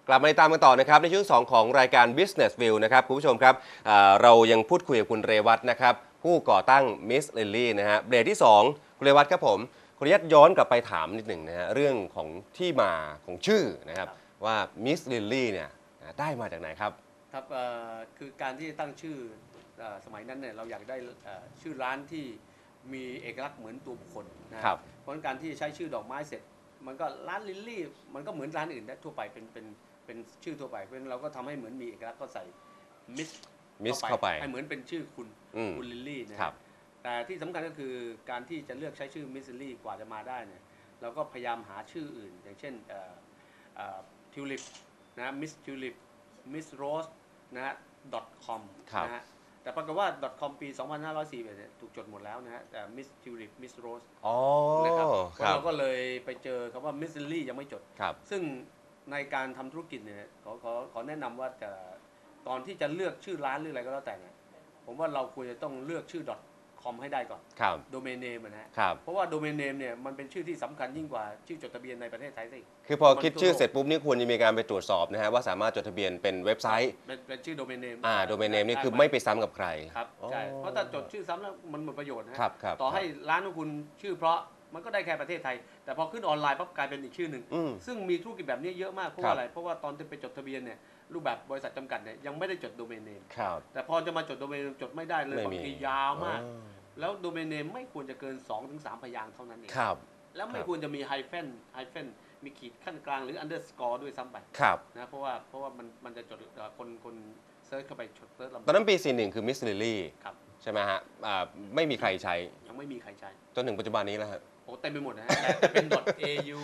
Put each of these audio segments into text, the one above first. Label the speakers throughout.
Speaker 1: กลับมาติดตามกันต่อนะครับในช่วง2ของรายการ Business View นะครับคุณผู้ชมครับเรายังพูดคุยกับคุณเรวัตนะครับผู้ก่อตั้ง Miss Lily นะฮะเบรกที่2คุณเรวัตครับผมขออนุญาตย้อนกลับไปถามนิดหนึ่งนะฮะเรื่องของที่มาของชื่อนะครับว่า Miss Lily เนี่ยได้มาจากไหนครับ
Speaker 2: ครับคือการที่ตั้งชื่อสมัยนั้นเนี่ยเราอยากได้ชื่อร้านที่มีเอกลักษณ์เหมือนตัวบุคคลนะครับเพราะการที่ใช้ชื่อดอกไม้เสร็จมันก็ร้านลิลลี่มันก็เหมือนร้านอื่นได้ทั่วไปเป็นชื่อทั่วไปเพราะฉะนั้นเราก็ทำให้เหมือนมีเอกลักษณ์ก็ใส่มิส
Speaker 1: เข้าไป
Speaker 2: ให้เหมือนเป็นชื่อคุณลิลลี่นะครับแต่ที่สำคัญก็คือการที่จะเลือกใช้ชื่อมิสลิลลี่กว่าจะมาได้เนี่ยเราก็พยายามหาชื่ออื่นอย่างเช่นทิวลิปนะมิสทิวลิปมิสโรสนะฮะ .com นะฮะแต่ปรากฏว่า .com ปี 2541เนี่ยถูกจดหมดแล้วนะฮะแต่ Miss Tulip Miss Rose นะครับเราก็เลยไปเจอคำว่า Miss Lily ยังไม่จดซึ่งในการทำธุรกิจเนี่ยขอแนะนำว่าตอนที่จะเลือกชื่อร้านหรืออะไรก็แล้วแต่เนี่ยผมว่าเราควรจะต้องเลือกชื่อ .com ให้ได้ก่อนโดเมนเนมนะฮะเพราะว่าโดเมนเนมเนี่ยมันเป็นชื่อที่สำคัญยิ่งกว่าชื่อจดทะเบียนในประเทศไทยสิ
Speaker 1: คือพอคิดชื่อเสร็จปุ๊บนี่ควรจะมีการไปตรวจสอบนะฮะว่าสามารถจดทะเบียนเป็นเว็บไซต์
Speaker 2: เป็นชื่อโดเมนเนม
Speaker 1: โดเมนเนมนี่คือไม่ไปซ้ำกับใคร
Speaker 2: ครับใช่เพราะถ้าจดชื่อซ้ำแล้วมันหมดประโยชน์นะต่อให้ร้านของคุณชื่อเพราะมันก็ได้แค่ประเทศไทยแต่พอขึ้นออนไลน์ปั๊บกลายเป็นอีกชื่อหนึ่งซึ่งมีธุรกิจแบบนี้เยอะมากเพราะว่าอะไรเพราะว่าตอนที่ไปจดทะเบียนเนี่ยรูปแบบบริษัทจำกัดเนี่ยยังไม่ได้จดโดเมนเนมแต่พอจะมาจดโดเมนเนมจดไม่ได้เลยบางทียาวมากแล้วโดเมนเนมไม่ควรจะเกิน 2-3 พยางค์เท่านั้นเองแล้วไม่ควรจะมีไฮเฟนมีขีดขั้นกลางหรืออันเดอร์สกอร์ด้วยซ้ำไปนะเพราะว่ามันจะจดคนเซิร์ชเข้าไปเซิร์ชลำ
Speaker 1: ตอนนั้นปี41คือ Miss Lily ใช่ไหมฮะไม่มีใครใช้
Speaker 2: ยังไม่มีใครใช้
Speaker 1: จนถึงปัจจุบันนี้แล้วครับ
Speaker 2: โอ้เต็มไปหมดนะฮะแต่เป็น .au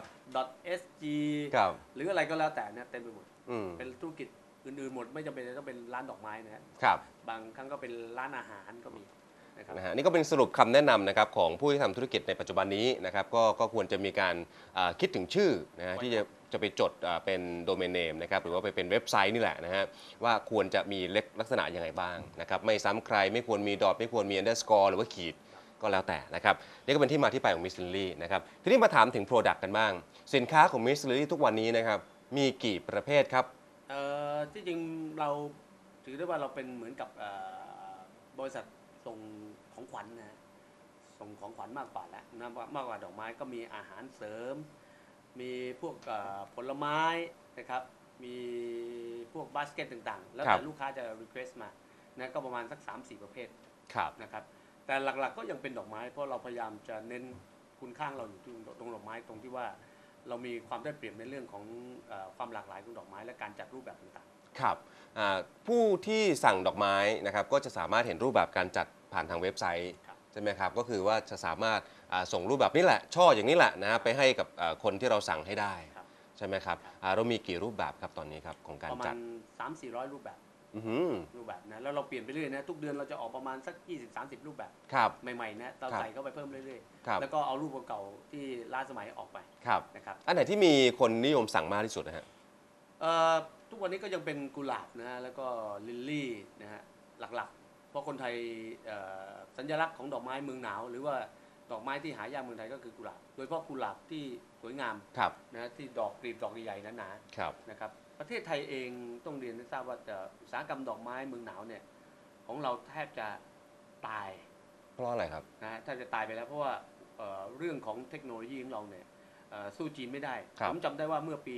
Speaker 2: .sg หรืออะไรก็แล้วแต่เนี่ยเต็มไปหมดเป็นธุรกิจอื่นๆหมดไม่จำเป็นต้องเป็นร้านดอกไม้นะฮะบางครั้งก็เป็นร้านอาหารก็มี
Speaker 1: นะฮะนี่ก็เป็นสรุปคำแนะนำนะครับของผู้ที่ทำธุรกิจในปัจจุบันนี้นะครับก็ควรจะมีการคิดถึงชื่อนะฮะที่จะไปจดเป็นโดเมนเนมนะครับหรือว่าไปเป็นเว็บไซต์นี่แหละนะฮะว่าควรจะมีลักษณะยังไงบ้างนะครับไม่ซ้ำใครไม่ควรมีดอทไม่ควรมีอันเดอร์สกอร์หรือว่าขีดก็แล้วแต่นะครับนี่ก็เป็นที่มาที่ไปของ Miss Lily นะครับทีนี้มาถามถึง Product กันบ้างสินค้าของ Miss Lily ทุกวันนี้นะครับมีกี่ประเภทครับ
Speaker 2: ที่จริงเราถือได้ว่าเราเป็นเหมือนกับบริษัทส่งของขวัญนะส่งของขวัญมากกว่าแล้วนะมากกว่าดอกไม้ก็มีอาหารเสริมมีพวกผลไม้นะครับมีพวกบาสเกตต่างๆแล้วแต่ลูกค้าจะรีเควสต์มานะก็ประมาณสัก 3-4 ประเภทนะครับแต่หลักๆก็ยังเป็นดอกไม้เพราะเราพยายามจะเน้นคุณค่าเราอยู่ตรงดอกไม้ตรงที่ว่าเรามีความได้เปรียบในเรื่องของความหลากหลายของดอกไม้และการจัดรูปแบบต่าง
Speaker 1: ๆครับผู้ที่สั่งดอกไม้นะครับก็จะสามารถเห็นรูปแบบการจัดผ่านทางเว็บไซต์ใช่ไหมครับก็คือว่าจะสามารถส่งรูปแบบนี้แหละช่ออย่างนี้แหละนะไปให้กับคนที่เราสั่งให้ได้ใช่ไหมครับเรามีกี่รูปแบบครับตอนนี้ครับของการจัด
Speaker 2: ประมาณ 300-400 รูปแบบนะแล้วเราเปลี่ยนไปเรื่อยนะทุกเดือนเราจะออกประมาณสัก 20-30 รูปแบบใหม่ๆนะเราใส่เข้าไปเพิ่มเรื่อยๆแล้วก็เอารูปเก่าๆที่ล้าสมัยออกไปนะครับ
Speaker 1: อันไหนที่มีคนนิยมสั่งมากที่สุดนะฮะ
Speaker 2: ทุกวันนี้ก็ยังเป็นกุหลาบนะฮะแล้วก็ลิลลี่นะฮะหลักๆเพราะคนไทยสัญลักษณ์ของดอกไม้เมืองหนาวหรือว่าดอกไม้ที่หายากเมืองไทยก็คือกุหลาบโดยเฉพาะกุหลาบที่สวยงามนะที่ดอกกลีบดอกใหญ่ๆหนาๆนะครับประเทศไทยเองต้องเรียนให้ทราบว่าอุตสาหกรรมดอกไม้เมืองหนาวเนี่ยของเราแทบจะตาย
Speaker 1: เพราะอะไรครับ
Speaker 2: นะแทบจะตายไปแล้วเพราะว่าเรื่องของเทคโนโลยีของเราเนี่ยสู้จีนไม่ได้ผมจำได้ว่าเมื่อปี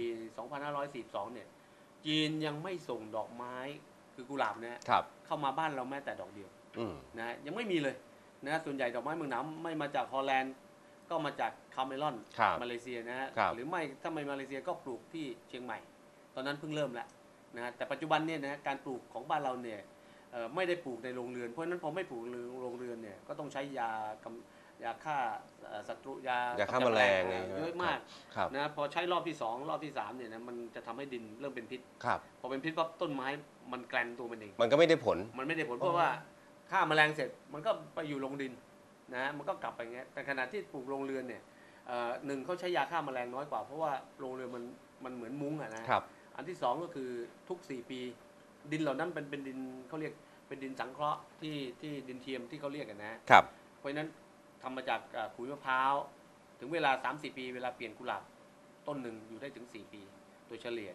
Speaker 2: 2542 เนี่ยจีนยังไม่ส่งดอกไม้คือกุหลาบนะเข้ามาบ้านเราแม้แต่ดอกเดียวนะยังไม่มีเลยนะส่วนใหญ่ดอกไม้เมืองหนาวไม่มาจากฮอลแลนด์ก็มาจากคาเมรอนมาเลเซียนะฮะหรือไม่ถ้าไม่มาเลเซียก็ปลูกที่เชียงใหม่ตอนนั้นเพิ่งเริ่มแล้วนะแต่ปัจจุบันเนี่ยนะการปลูกของบ้านเราเนี่ยไม่ได้ปลูกในโรงเรือนเพราะฉะนั้นพอไม่ปลูกในโรงเรือนเนี่ยก็ต้องใช้ยาฆ่าศัตรูยา
Speaker 1: ฆ่าแมลง
Speaker 2: เยอะมากนะพอใช้รอบที่2รอบที่3เนี่ยนะมันจะทำให้ดินเริ่มเป็นพิษพอเป็นพิษปั๊บต้นไม้มันแกลนตัวมันเอง
Speaker 1: มันก็ไม่ได้ผล
Speaker 2: เพราะว่าฆ่าแมลงเสร็จมันก็ไปอยู่ลงดินนะมันก็กลับไปเงี้ยแต่ขณะที่ปลูกโรงเรือนเนี่ยหนึ่งเขาใช้ยาฆ่าแมลงน้อยกว่าเพราะว่าโรงเรือนมันเหมือนมุ้งอะนะอันที่2ก็คือทุก4ปีดินเหล่านั้นเป็นดินเขาเรียกเป็นดินสังเคราะห์ที่ดินเทียมที่เขาเรียกกันนะครับเพราะฉะนั้นทำมาจากขุยมะพร้าวถึงเวลา 3-4 ปีเวลาเปลี่ยนกุหลาบต้นหนึ่งอยู่ได้ถึง4 ปีโดยเฉลี่ย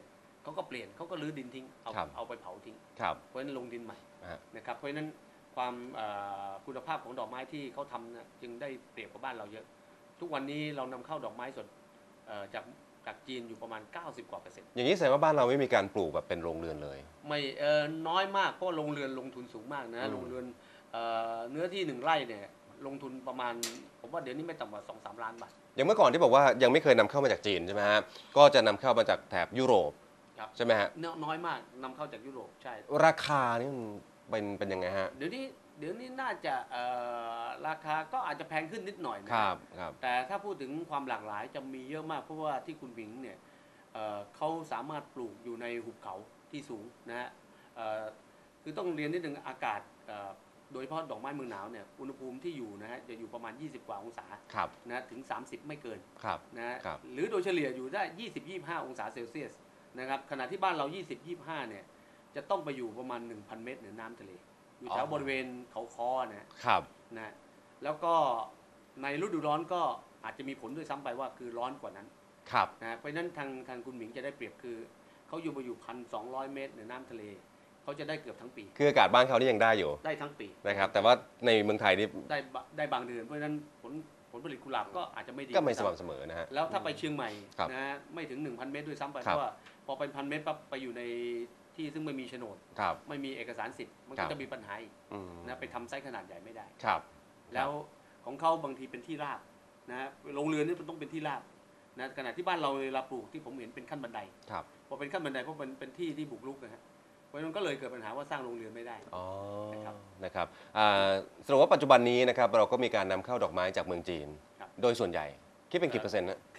Speaker 2: เขาก็เปลี่ยนเขาก็รื้อดินทิ้งเอาไปเผาทิ้งเพราะฉะนั้นลงดินใหม่นะครับเพราะฉะนั้นความคุณภาพของดอกไม้ที่เขาทำนะจึงได้เปรียบกับบ้านเราเยอะทุกวันนี้เรานำเข้าดอกไม้สดจากจีนอยู่ประมาณ90%กว่า
Speaker 1: อย่างนี้แสดงว่าบ้านเราไม่มีการปลูกแบบเป็นโรงเรือนเลย
Speaker 2: ไม่น้อยมากเพราะโรงเรือนลงทุนสูงมากนะโรงเรือนเนื้อที่1 ไร่เนี่ยลงทุนประมาณผมว่าเดี๋ยวนี้ไม่ต่ำกว่า 2-3 ล้านบาท
Speaker 1: อย่างเมื่อก่อนที่บอกว่ายังไม่เคยนำเข้ามาจากจีนใช่ไหมฮะก็จะนำเข้ามาจากแถบยุโรปใช่ไหมฮะ
Speaker 2: น้อยมากนำเข้าจากยุโรปใช่
Speaker 1: ราคานี่มันเป็นยังไงฮะ
Speaker 2: เดี๋ยวนี้น่าจะราคาก็อาจจะแพงขึ้นนิดหน่อยนะครับแต่ถ้าพูดถึงความหลากหลายจะมีเยอะมากเพราะว่าที่คุณหมิงเนี่ยเขาสามารถปลูกอยู่ในหุบเขาที่สูงนะฮะคือต้องเรียนนิดนึงอากาศโดยเฉพาะดอกไม้เมืองหนาวเนี่ยอุณหภูมิที่อยู่นะฮะจะอยู่ประมาณ20 กว่าองศานะถึง30ไม่เกินนะหรือโดยเฉลี่ยอยู่ได้20-25 องศาเซลเซียสนะครับขณะที่บ้านเรา20-25เนี่ยจะต้องไปอยู่ประมาณ 1,000 เมตรเหนือน้ำทะเลอยู่แถวบริเวณเขาคอนะแล้วก็ในฤดูร้อนก็อาจจะมีผลด้วยซ้ำไปว่าคือร้อนกว่านั้นนะเพราะฉะนั้นทางคุณหมิงจะได้เปรียบคือเขาอยู่มาอยู่ 1,200 เมตรเหนือน้ำทะเลเขาจะได้เกือบทั้งปี
Speaker 1: คืออากาศบ้านเขานี่ยังได้อยู่
Speaker 2: ได้ทั้งปี
Speaker 1: นะครับแต่ว่าในเมืองไทยนี่
Speaker 2: ได้บางเดือนเพราะฉะนั้นผลผลิตกุหลาบก็อาจจะไม่ดี
Speaker 1: ก็ไม่สม่ำเสมอนะฮะ
Speaker 2: แล้วถ้าไปเชียงใหม่นะไม่ถึง 1,000 เมตรด้วยซ้ำไปเพราะว่าพอเป็น 1,000 เมตรปั๊บไปอยู่ในที่ซึ่งไม่มีโฉนดไม่มีเอกสารสิทธิ์มันก็จะมีปัญหาอีกนะไปทำไซส์ขนาดใหญ่ไม่ได้แล้วของเขาบางทีเป็นที่ราบนะโรงเรือนนี่มันต้องเป็นที่ราบนะขณะที่บ้านเราเวลาปลูกที่ผมเห็นเป็นขั้นบันไดพอเป็นขั้นบันไดเพราะเป็นที่ที่บุกรุกนะฮะเพราะฉะนั้นก็เลยเกิดปัญหาว่าสร้างโรงเรือนไม่ได้
Speaker 1: นะครับสรุปว่าปัจจุบันนี้นะครับเราก็มีการนำเข้าดอกไม้จากเมืองจีนโดยส่วนใหญ่คิดเป็นกี่เปอร์เซ็นต์นะ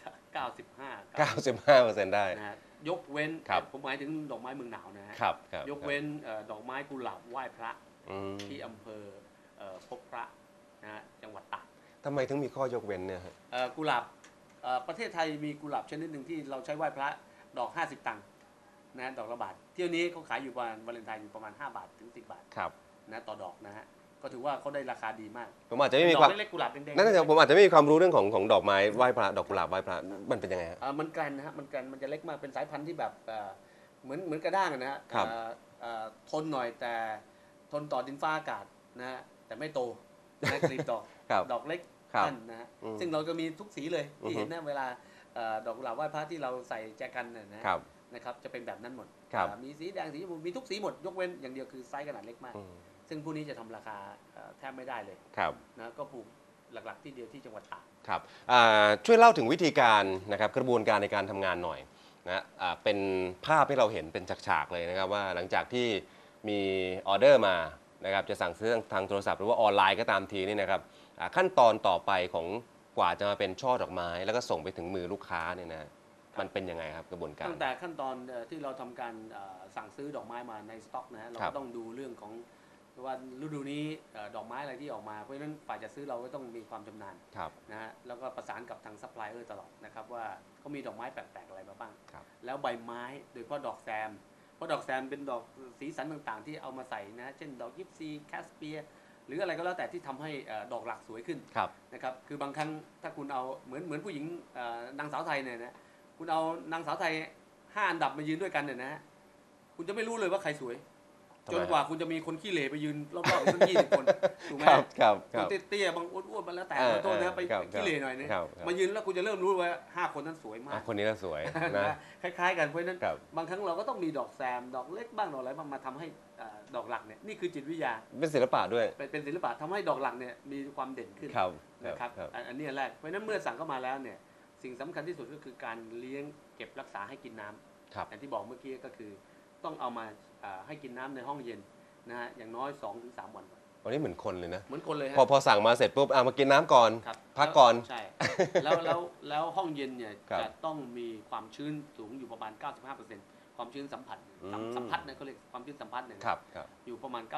Speaker 1: 95%ได้
Speaker 2: ยกเว้นผมหมายถึงดอกไม้เมืองหนาวนะฮะยกเว้นดอกไม้กุหลาบไหว้พระที่อำเภอพบพระนะฮะจังหวัดตาก
Speaker 1: ทำไมถึงมีข้อยกเว้นเนี่ย
Speaker 2: กุหลาบประเทศไทยมีกุหลาบชนิดหนึ่งที่เราใช้ไหว้พระดอก50 ตังค์นะดอกละบาทเที่ยวนี้เขาขายอยู่ประมาณวาเลนไทน์อยู่ประมาณ5 บาทถึง10 บาทนะต่อดอกนะฮะก็ถือว่าเขาได้ราคาดีมาก
Speaker 1: ผมอาจจะไม่มีความ
Speaker 2: เล็กๆกุหลาบแดงๆ
Speaker 1: นั่นผมอาจจะไม่มีความรู้เรื่องของดอกไม้ไหว้พระดอกกุหลาบไหว้พระมันเป็นยังไงฮะ
Speaker 2: มันแกรนนะฮะมันแกรนมันจะเล็กมากเป็นสายพันธุ์ที่แบบเหมือนกระด้างนะฮะทนหน่อยแต่ทนต่อดินฟ้าอากาศนะฮะแต่ไม่โตนะกลีบดอกเล็กสั้นนะฮะซึ่งเราจะมีทุกสีเลยที่เห็นนะเวลาดอกกุหลาบไหว้พระที่เราใส่แจกันนะครับจะเป็นแบบนั้นหมดมีสีแดงสีชมพูมีทุกสีหมดยกเว้นอย่างเดียวคือไซส์ขนาดเล็กมากซึ่งผู้นี้จะทำราคาแทบไม่ได้เลยนะก็ปลูกหลักๆที่เดียวที่จังหวัดตาก
Speaker 1: ครับช่วยเล่าถึงวิธีการนะครับกระบวนการในการทำงานหน่อยนะเป็นภาพให้เราเห็นเป็นฉากๆเลยนะครับว่าหลังจากที่มีออเดอร์มานะครับจะสั่งซื้อทางโทรศัพท์หรือว่าออนไลน์ก็ตามทีนี่นะครับขั้นตอนต่อไปของกว่าจะมาเป็นช่อดอกไม้แล้วก็ส่งไปถึงมือลูกค้าเนี่ยนะมันเป็นยังไงครับกระบวนการ
Speaker 2: ตั้งแต่ขั้นตอนที่เราทำการสั่งซื้อดอกไม้มาในสต็อกนะฮะเราก็ต้องดูเรื่องของว่าฤดูนี้ดอกไม้อะไรที่ออกมาเพราะฉะนั้นฝ่ายจัดซื้อเราก็ต้องมีความชำนาญนะฮะแล้วก็ประสานกับทางซัพพลายเออร์ตลอดนะครับว่าเขามีดอกไม้แปลกๆอะไรมาบ้างแล้วใบไม้โดยเฉพาะดอกแซมเพราะดอกแซมเป็นดอกสีสันต่างๆที่เอามาใส่นะเช่นดอกยิปซีแคสเปียหรืออะไรก็แล้วแต่ที่ทำให้ดอกหลักสวยขึ้นนะครับคือบางครั้งถ้าคุณเอาเหมือนผู้หญิงนางสาวไทยเนี่ยนะคุณเอานางสาวไทย5 อันดับมายืนด้วยกันเนี่ยนะคุณจะไม่รู้เลยว่าใครสวยจนกว่าคุณจะมีคนขี้เหร่ไปยืนรอบๆทั้ง20 คนถูกไหมคนเตี้ยๆบางอ้วนๆมาแล้วแต่ขอโทษนะไปขี้เหร่หน่อยเนี่ยมายืนแล้วคุณจะเริ่มรู้ว่า5 คนนั้นสวยมาก
Speaker 1: คนนี้น่าสวยนะ
Speaker 2: คล้ายๆกันเพราะฉะนั้นบางครั้งเราก็ต้องมีดอกแซมดอกเล็กบ้างดอกอะไรบ้างมาทำให้ดอกหลักเนี่ยนี่คือจิตวิทยา
Speaker 1: เป็นศิลปะด้วย
Speaker 2: เป็นศิลปะทำให้ดอกหลักเนี่ยมีความเด่นขึ้นนะครับอันนี้แรกเพราะฉะนั้นเมื่อสั่งเข้ามาแล้วเนี่ยสิ่งสำคัญที่สุดก็คือการเลี้ยงเก็บรักษาให้กินน้ำอย่างที่บอกเมื่อกี้ก็คือต้องเอามาให้กินน้ำในห้องเย็นนะฮะอย่างน้อย 2-3 วัน
Speaker 1: วันนี้เหมือนคนเลยนะ
Speaker 2: เหมือนคนเลย
Speaker 1: พอสั่งมาเสร็จปุ๊บมากินน้ำก่อนพักก่อน
Speaker 2: ใช่แล้วห้องเย็นเนี่ยจะต้องมีความชื้นสูงอยู่ประมาณ 95%ความชื้นสัมผัสเนี่ยเขาเรียกความชื้นสัมผัสเนี่ยอยู่ประมาณ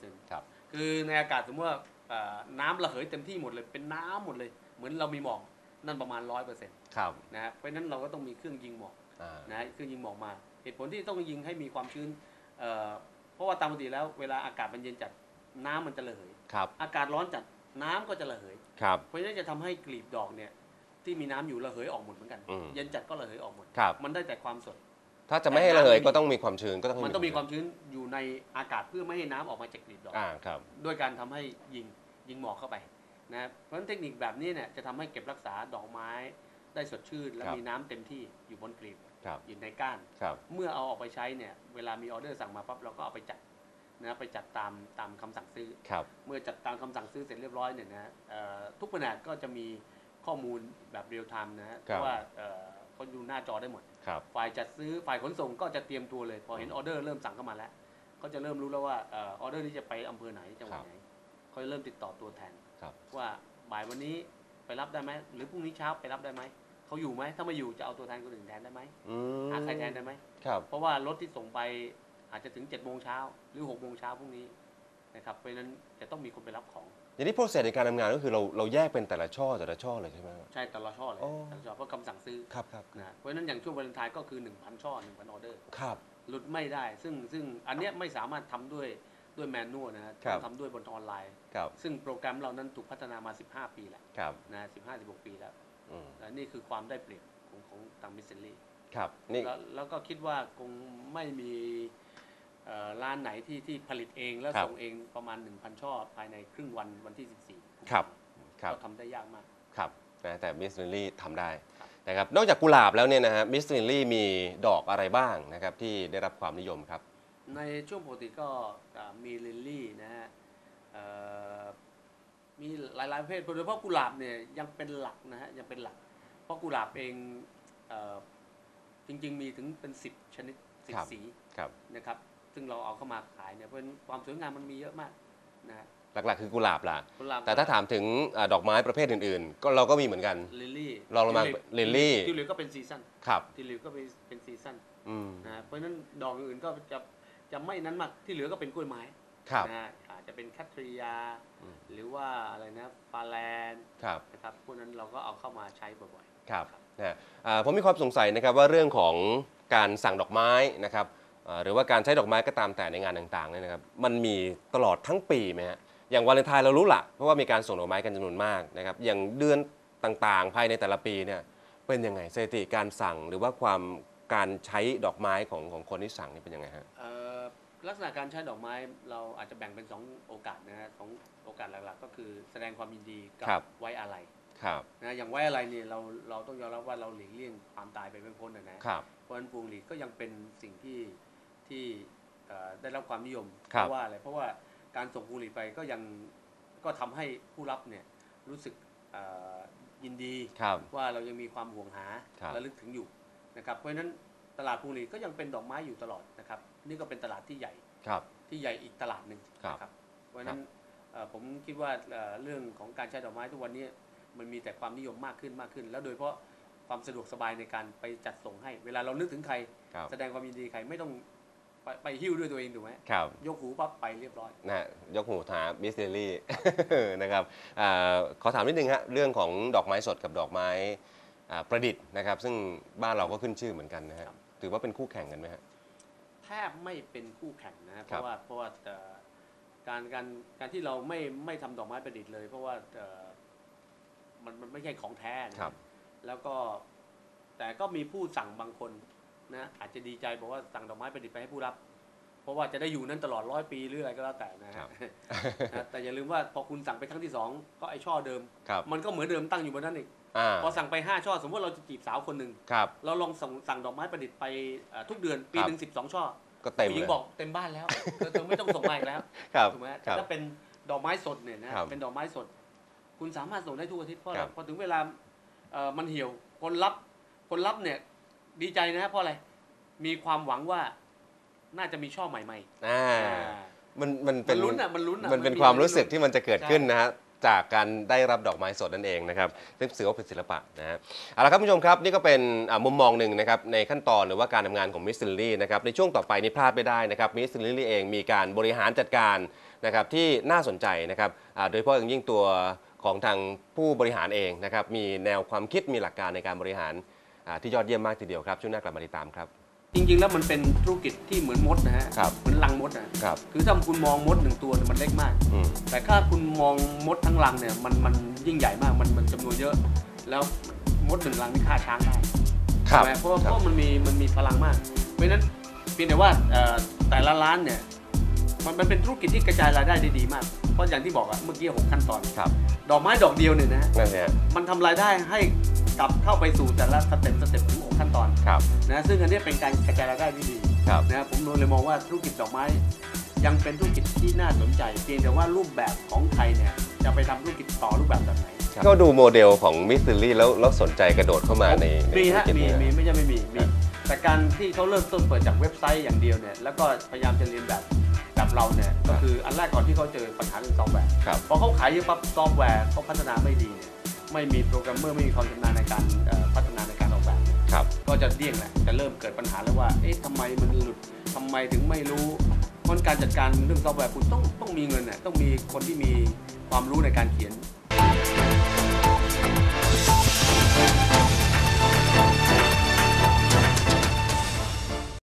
Speaker 2: 95%คือในอากาศสมมติว่าน้ำระเหยเต็มที่หมดเลยเป็นน้ำหมดเลยเหมือนเรามีหมอกนั่นประมาณ 100%นะฮะเพราะฉะนั้นเราก็ต้องมีเครื่องยิงหมอกนะเครื่องยิงหมอกมาเหตุผลที่ต้องยิงให้มีความชื้นเพราะว่าตามปกติแล้วเวลาอากาศมันเย็นจัดน้ำมันจะระเหยอากาศร้อนจัดน้ำก็จะระเหยเพราะฉะนั้นจะทำให้กลีบดอกเนี่ยที่มีน้ำอยู่ระเหยออกหมดเหมือนกันเย็นจัดก็ระเหยออกหมดมันได้แต่ความสด
Speaker 1: ถ้าจะไม่ให้ระเหยก็ต้องมีความชื้นก็ต้อง
Speaker 2: มันต้องมีความชื้นอยู่ในอากาศเพื่อไม่ให้น้ำออกมาจากกลีบดอก
Speaker 1: ครับ
Speaker 2: ด้วยการทำให้ยิงหมอกเข้าไปนะเพราะฉะนั้นเทคนิคแบบนี้เนี่ยจะทำให้เก็บรักษาดอกไม้ได้สดชื่นและมีน้ำเต็มที่อยู่บนกลีบอยู่ในก้านเมื่อเอาออกไปใช้เนี่ยเวลามีออเดอร์สั่งมาปั๊บเราก็เอาไปจัดนะไปจัดตามคำสั่งซื้อเมื่อจัดตามคำสั่งซื้อเสร็จเรียบร้อยเนี่ยนะทุกแผนกก็จะมีข้อมูลแบบเรียลไทม์นะฮะเพราะว่าเขาดูหน้าจอได้หมดฝ่ายจัดซื้อฝ่ายขนส่งก็จะเตรียมตัวเลยพอเห็นออเดอร์เริ่มสั่งเข้ามาแล้วก็จะเริ่มรู้แล้วว่าออเดอร์นี้จะไปอำเภอไหนจังหวัดไหนเขาจะเริ่มติดต่อตัวแทนว่าบ่ายวันนี้ไปรับได้ไหมหรือพรุ่งนี้เช้าไปรับได้ไหมเขาอยู่ไหมถ้าไม่อยู่จะเอาตัวแทนคนอื่นแทนได้ไหมหาใครแทนได้ไหมเพราะว่ารถที่ส่งไปอาจจะถึง7 โมงเช้าหรือ6 โมงเช้าพรุ่งนี้นะครับเพราะฉะนั้นจะต้องมีคนไปรับของ
Speaker 1: อย่างนี้โปรเซสในการทำงานก็คือเราแยกเป็นแต่ละช่อเลยใช่ไหม
Speaker 2: ใช่แต่ละช่อเลยแต่ละช่อเพราะคำสั่งซื้อ
Speaker 1: ครับ
Speaker 2: นะเพราะฉะนั้นอย่างช่วงวาเลนไทน์ก็คือ 1,000 ช่อ 1,000 ออเดอร์
Speaker 1: ครับ
Speaker 2: หลุดไม่ได้ซึ่งอันเนี้ยไม่สามารถทำด้วยแมนนวลนะฮะต้องทำด้วยบนออนไลน์ซึ่งโปรแกรมเรานั้นถูกพัฒนามา15 ปีแล้วนะ15-16 ปีแล้วและนี่คือความได้เปรียบของทางมิสซิลลี่
Speaker 1: ครับนี่
Speaker 2: แล้วก็คิดว่าคงไม่มีร้านไหนที่ผลิตเองแล้วส่งเองประมาณ 1,000 ช่อภายในครึ่งวันที่14
Speaker 1: ครับ
Speaker 2: ก็ทำได้ยากมาก
Speaker 1: ครับนะแต่มิสซิลลี่ทำได้นะครับนอกจากกุหลาบแล้วเนี่ยนะฮะมิสซิลลี่มีดอกอะไรบ้างนะครับที่ได้รับความนิยมครับ
Speaker 2: ในช่วงปกติก็มีลิลลี่นะฮะมีหลายๆประเภทโดยเฉพาะกุหลาบเนี่ยยังเป็นหลักนะฮะยังเป็นหลักเพราะกุหลาบเองจริงๆมีถึงเป็น10 ชนิด10 สีนะครับซึ่งเราเอาเข้ามาขายเนี่ยเพราะความสวยงามมันมีเยอะมากนะ
Speaker 1: หลักๆคือกุหลาบล่ะแต่ถ้าถามถึงดอกไม้ประเภทอื่นๆก็เราก็มีเหมือนกัน
Speaker 2: ลิลลี่
Speaker 1: ลองลงมาลิลลี่
Speaker 2: ทิวลิปก็เป็นซีซั่น
Speaker 1: ครับ
Speaker 2: ทิวลิปก็เป็นซีซั่นนะเพราะฉะนั้นดอกอื่นก็จะไม่นั้นมากที่เหลือก็เป็นกล้วยไม้นะอาจจะเป็นแคทริยาหรือว่าอะไรนะฟาแลนนะครับพวกนั้นเราก็เอาเข้ามาใช้บ่อย
Speaker 1: ๆครับนะผมมีความสงสัยนะครับว่าเรื่องของการสั่งดอกไม้นะครับหรือว่าการใช้ดอกไม้ก็ตามแต่ในงานต่างๆเนี่ยนะครับมันมีตลอดทั้งปีไหมฮะอย่างวาเลนไทน์เรารู้ละเพราะว่ามีการส่งดอกไม้กันจำนวนมากนะครับอย่างเดือนต่างๆภายในแต่ละปีเนี่ยเป็นยังไงสถิติการสั่งหรือว่าการใช้ดอกไม้ของคนที่สั่งนี่เป็นยังไงฮะ
Speaker 2: ลักษณะการใช้ดอกไม้เราอาจจะแบ่งเป็น2 โอกาสนะฮะ2 โอกาสหลักๆก็คือแสดงความยินดีกับไว้อาลัยนะอย่างไว้อาลัยเนี่ยเราต้องยอมรับว่าเราหลีกเลี่ยงความตายไปไม่พ้นนะเพราะฉะนั้นพวงหลีดก็ยังเป็นสิ่งที่ได้รับความนิยมเพราะว่าอะไรเพราะว่าการส่งพวงหลีดไปก็ทำให้ผู้รับเนี่ยรู้สึกยินดีว่าเรายังมีความห่วงหาระลึกถึงอยู่นะครับเพราะฉะนั้นตลาดพวงหลีดก็ยังเป็นดอกไม้อยู่ตลอดนะครับนี่ก็เป็นตลาดที่ใหญ่อีกตลาดหนึ่งนะครับเพราะฉะนั้นผมคิดว่าเรื่องของการใช้ดอกไม้ทุกวันนี้มันมีแต่ความนิยมมากขึ้นแล้วโดยเฉพาะความสะดวกสบายในการไปจัดส่งให้เวลาเรานึกถึงใครแสดงความยินดีใครไม่ต้องไปหิ้วด้วยตัวเองถูกไหมยกหูปั๊บไปเรียบร้อย
Speaker 1: นะยกหูถามมิสซิลลี่นะครับขอถามนิดนึงฮะเรื่องของดอกไม้สดกับดอกไม้ประดิษฐ์นะครับซึ่งบ้านเราก็ขึ้นชื่อเหมือนกันนะฮะถือว่าเป็นคู่แข่งกันไหมฮะ
Speaker 2: แทบไม่เป็นคู่แข่งนะเพราะว่าการที่เราไม่ทำดอกไม้ประดิษฐ์เลยเพราะว่ามันไม่ใช่ของแท้นะแล้วก็แต่ก็มีผู้สั่งบางคนนะอาจจะดีใจบอกว่าสั่งดอกไม้ประดิษฐ์ไปให้ผู้รับเพราะว่าจะได้อยู่นั้นตลอด100 ปีหรืออะไรก็แล้วแต่นะฮะแต่อย่าลืมว่าพอคุณสั่งไปครั้งที่2ก็ไอช่อเดิมมันก็เหมือนเดิมตั้งอยู่บนนั้นอีกพอสั่งไป5 ช่อสมมติเราจะจีบสาวคนหนึ่งเราลองสั่งดอกไม้ประดิษฐ์ไปทุกเดือนปีหนึ่ง12 ช่อ
Speaker 1: ก็เต็ม
Speaker 2: ผู้หญิงบอกเต็มบ้านแล้วเธอไม่ต้องส่งมาอีกแล้วถูกไหมแต่ถ้าเป็นดอกไม้สดเนี่ยนะเป็นดอกไม้สดคุณสามารถส่งได้ทุกอาทิตย์เพราะพอถึงเวลามันเหี่ยวคนรับเนี่ยดีใจนะเพราะอะไรมีความหวังว่าน่าจะมีช่อใหม่
Speaker 1: ๆมันเป็น
Speaker 2: ลุ้น
Speaker 1: มันเป็นความรู้สึกที่มันจะเกิดขึ้นนะฮะจากการได้รับดอกไม้สดนั่นเองนะครับซึ่งถือว่าเป็นศิลปะนะฮะเอาละครับผู้ชมครับนี่ก็เป็นมุมมองหนึ่งนะครับในขั้นตอนหรือว่าการทำงานของมิสซิลลี่นะครับในช่วงต่อไปนี้พลาดไม่ได้นะครับมิสซิลลี่เองมีการบริหารจัดการนะครับที่น่าสนใจนะครับโดยเฉพาะอย่างยิ่งตัวของทางผู้บริหารเองนะครับมีแนวความคิดมีหลักการในการบริหารที่ยอดเยี่ยมมากทีเดียวครับช่วงหน้ากลับมาติดตามครับ
Speaker 2: จริงๆแล้วมันเป็นธุรกิจที่เหมือนมดนะฮะเหมือนรังมดนะครับคือถ้าคุณมองมด1 ตัวมันเล็กมากแต่ถ้าคุณมองมดทั้งรังเนี่ยมันยิ่งใหญ่มากมันจำนวนเยอะแล้วมด1 รังนี่ฆ่าช้างได้เพราะมันมีพลังมากเราะฉะนั้นเพียงแต่ว่าแต่ละร้านเนี่ยมันเป็นธุรกิจที่กระจายรายได้ได้ดีมากเพราะอย่างที่บอกเมื่อกี้6ขั้นตอน
Speaker 1: ครับ
Speaker 2: ดอกไม้ดอกเดียวเนี่ยนะ
Speaker 1: นั่นแหละ
Speaker 2: มันทำรายได้ให้กลับเข้าไปสู่แต่ละสเต็ปถึง6ขั้นตอน
Speaker 1: ครับ
Speaker 2: นะซึ่งอันนี้เป็นการกระจายรายได้ที่ดี
Speaker 1: ครับ
Speaker 2: นะผมเลยมองว่าธุรกิจดอกไม้ยังเป็นธุรกิจที่น่าสนใจเพียงแต่ว่ารูปแบบของไทยเนี่ยจะไปทำธุรกิจต่อรูปแบบไหน
Speaker 1: ก็ดูโมเดลของมิสซิลี่แล้วสนใจกระโดดเข้ามาใน
Speaker 2: มีฮะ
Speaker 1: ธุรกิจ
Speaker 2: มี
Speaker 1: นี้
Speaker 2: ไม่ใช่ไม่มีแต่การที่เขาเริ่มต้นเปิดจากเว็บไซต์อย่างเดียวเนี่ยแล้วก็พยายามจะเรียนแบบเราเนี่ยก็คืออันแรกก่อนที่เขาเจอปัญหาเรื่องซอฟต์แวร์
Speaker 1: ครับ
Speaker 2: พอเขาขายเยอะปั๊บซอฟต์แวร์เขาพัฒนาไม่ดีเนี่ยไม่มีโปรแกรมเมอร์ไม่มีความชำนาญในการพัฒนาในการออกแบบ
Speaker 1: ครับ
Speaker 2: ก็จะเดี่ยงแหละจะเริ่มเกิดปัญหาแล้วว่าเอ๊ะทำไมมันหลุดทำไมถึงไม่รู้เพราะการจัดการเรื่องซอฟต์แวร์คุณต้องมีเงินน่ะต้องมีคนที่มีความรู้ในการเขียน